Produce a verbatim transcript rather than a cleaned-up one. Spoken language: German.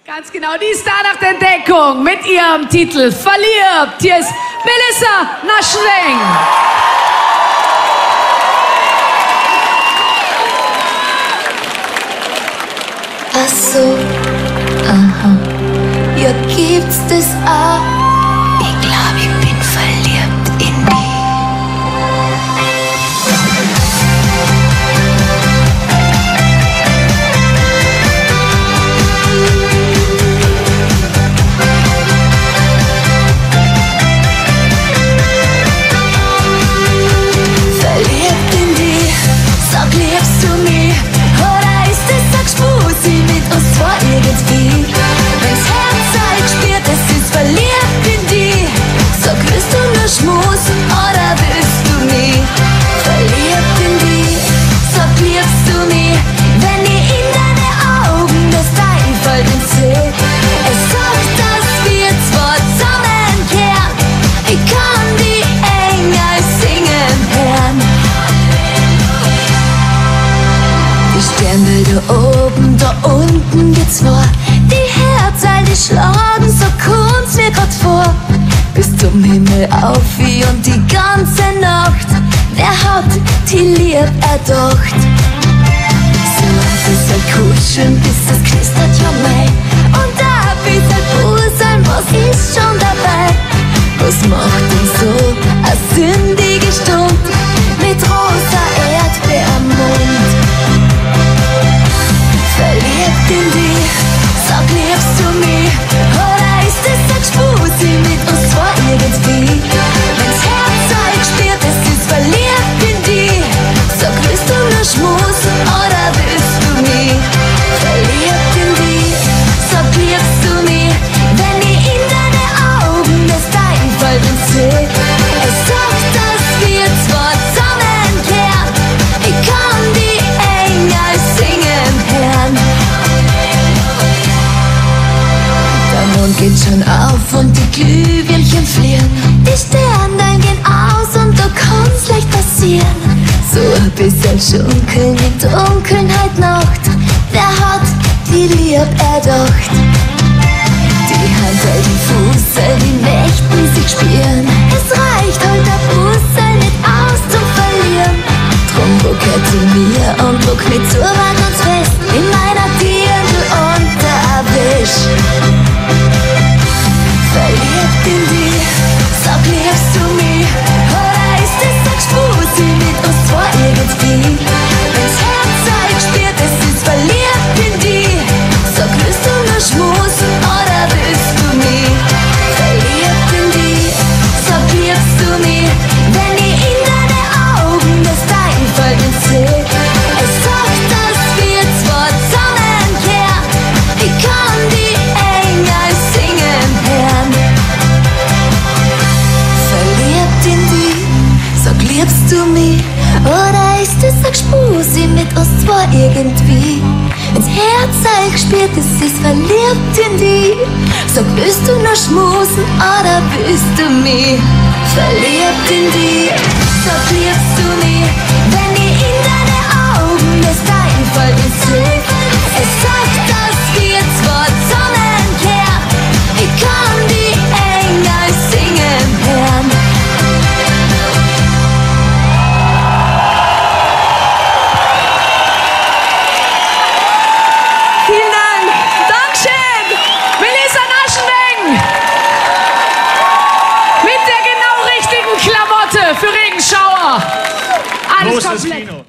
Ganz genau, die Star-Nacht-Entdeckung mit ihrem Titel Verliebt. Hier ist Melissa Naschenweng. Ach so, aha, ja gibt's das auch. Ich glaub, ich bin verliebt in dich. Verliebt in dich, sag, liebst du mich? Oder ist es ein Gspusi mit uns zwei irgendwie? Wenn's Herz euch spürt, es ist verliebt in dich. Sag, willst du nur schmusen oder willst du mich? Verliebt in dich, sag, liebst du mich? Wenn ich in deine Augen das Teilfallen seh, es sagt, dass wir zwei zusammenkehren. Ich kann die Engel singen hören. Die Sterne da oben, da unten gibt's zwei. Die Herzl, die schlagen, so kommt's mir grad vor. Bis zum Himmel auf wie und die ganze Nacht. Wer hat die Lieb erdacht? So ein bisschen kuscheln, bis es knistert, ja mei. Und ein bisschen Buseln, was ist schon dabei? Was macht uns so eine sündige Stund mit rosa Erdbeer am Mund? Verliebt in dich, sag, liebst du mich? Oder ist es ein Gspusi mit uns zwei irgendwie? Wenn's Herz euch spürt, es ist verliebt in dich. Sag, willst du nur schmusen oder willst du mich? Verliebt in dich, sag, liebst du mich? Wenn ich in deine Augen das Teilfallen seh, es sagt, dass wir zwei zusammenkehren. Ich kann die Engel singen hören. Der Mond geht schon auf und die Glühwürmchen fliehen. Die Sterne gehen aus und da kann's leicht passieren. So ein bisschen schunkeln in Dunkelheit Nacht. Wer hat die Lieb erdacht? Die Hand, die Fuße, die möchten sich spüren. Es reicht halt der Bussel nicht aus zum Verlieren. Drum ruck er zu mir und druck mich zu weit uns fest in meiner Dirndl unterwisch. Verliebt in dich, sag, liebst du mich? Oder ist es ein Gspusi mit uns zwei irgendwie? Wenn's Herz euch spürt, es ist verliebt in dich. Sag, willst du nur schmusen oder willst du mich? Verliebt in dich, sag, liebst du mich? Wenn ich in deine Augen das Teilfallen seh, es sagt, dass wir zwei zusammenkehren. Ich kann die Engel singen hören. Verliebt in dich, sag, liebst du mich? Oder ist es ein Gspusi mit uns zwei irgendwie? Wenn's Herz euch spürt, es ist verliebt in dich. Sag, willst du nur schmusen oder willst du mich? Verliebt in dich, sag, liebst du mich? Wenn ich in deine Augen das Teilfallen seh, es sagt, dass wir zwei zusammenkehren. Ich kann die Engel singen hören. Vielen Dank. Dankeschön. Melissa Naschenweng. Mit der genau richtigen Klamotte für Regenschauer. Alles Großes komplett. Kino.